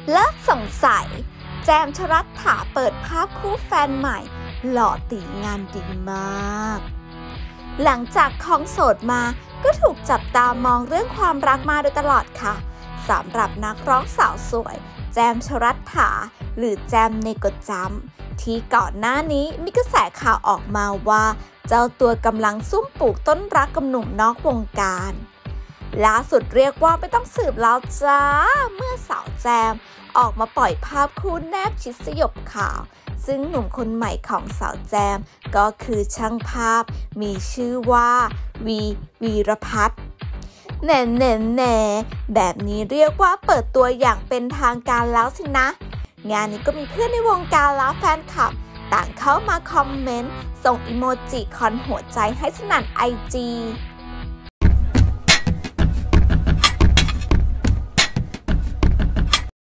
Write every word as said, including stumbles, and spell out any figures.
เลิกสงสัยแจมชรัตถาเปิดภาพคู่แฟนใหม่หล่อตีงานดีมากหลังจากครองโสดมาก็ถูกจับตามองเรื่องความรักมาโดยตลอดค่ะสำหรับนักร้องสาวสวยแจมชรัตถาหรือแจมเนโกจัมที่ก่อนหน้านี้มีกระแสข่าวออกมาว่าเจ้าตัวกำลังซุ่มปลูกต้นรักกับหนุ่มนอกวงการล่าสุดเรียกว่าไม่ต้องสืบแล้วจ้าเมื่อสาวแจมออกมาปล่อยภาพคู่แนบชิดสยบข่าวซึ่งหนุ่มคนใหม่ของสาวแจมก็คือช่างภาพมีชื่อว่าวีวีรพัฒน์แน่แน่แน่แบบนี้เรียกว่าเปิดตัวอย่างเป็นทางการแล้วสินะงานนี้ก็มีเพื่อนในวงการและแฟนคลับต่างเข้ามาคอมเมนต์ส่งอีโมจิคอนหัวใจให้สนั่นไอจี